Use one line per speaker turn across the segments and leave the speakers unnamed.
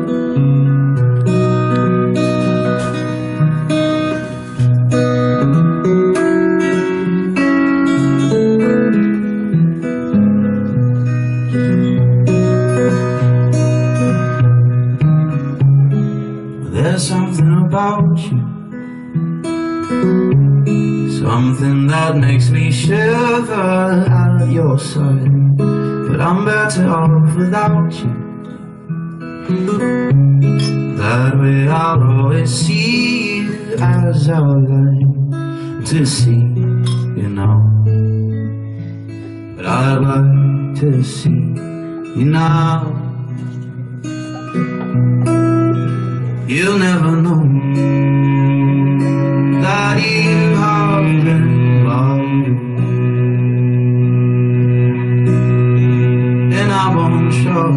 There's something about you, something that makes me shiver at your side. But I'm better off without you. That way I'll always see you as I like to see, you know. But I'd like to see you now. You'll never know that you have been loved, and I won't show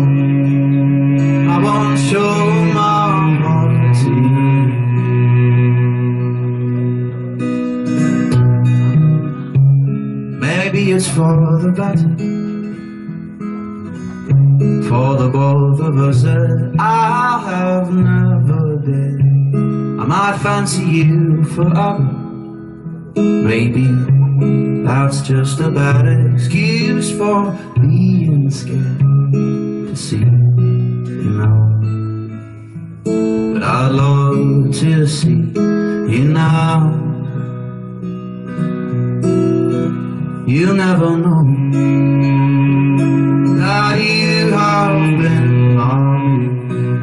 my heart to you. Maybe it's for the better, for the both of us that I have never been. I might fancy you forever. Maybe that's just a bad excuse for being scared to see, you know. But I'd love to see you now. You never know that you have been loved,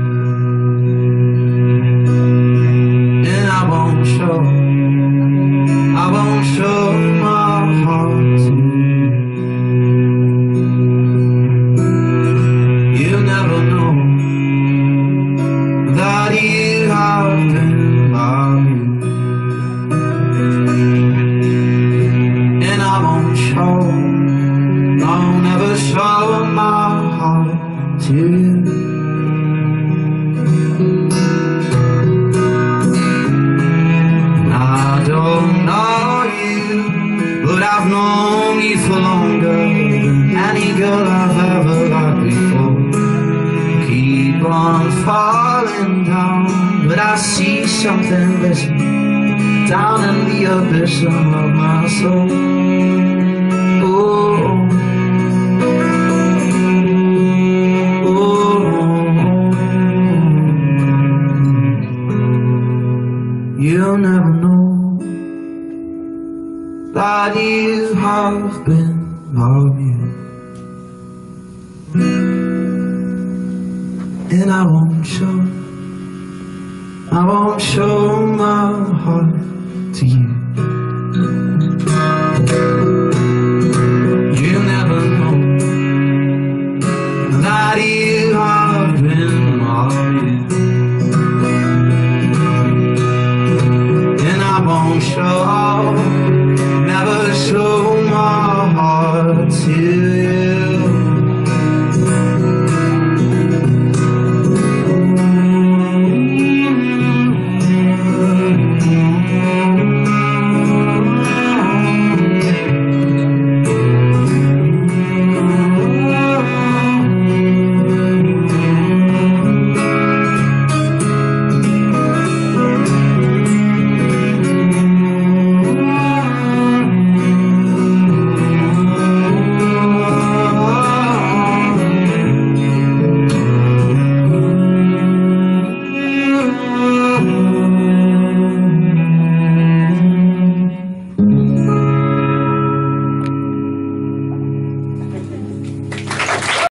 and I won't show my heart to you. You never know that you have been loved, and I won't show, I'll never show my heart to you. And I don't know you, but I've known you for longer than any girl I've ever liked before. Keep on falling down, but I see something missing down in the abyss of my soul. You'll never know that you have been loved, and I won't show my heart to you. You never know that you have been loved, and I won't show